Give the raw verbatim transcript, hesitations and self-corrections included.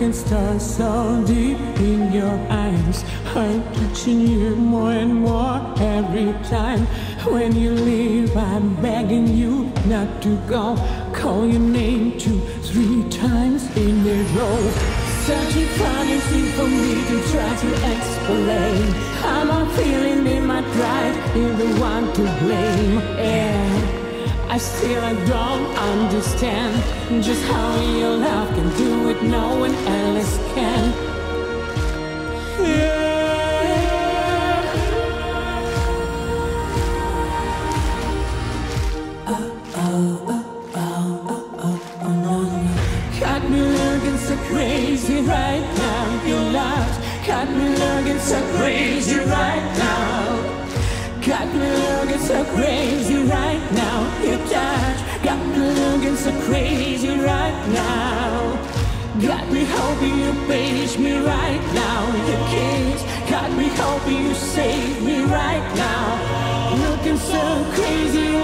can start so deep in your eyes. I'm touching you more and more every time. When you leave, I'm begging you not to go. Call your name two, three times in a row. Searching for anything for me to try to explain. How I'm feeling in my pride, you're the one to blame. Yeah. I still I don't understand just how your love can do it, no one else can. Yeah. Oh, oh, oh, oh, oh, oh, oh, no, no. Got me looking so crazy right now. Your love got me looking so crazy right now. Got me looking so crazy right now. Your touch got me looking so crazy right now. Got me hoping you page me right now. Your kiss got me hoping you save me right now. Looking so crazy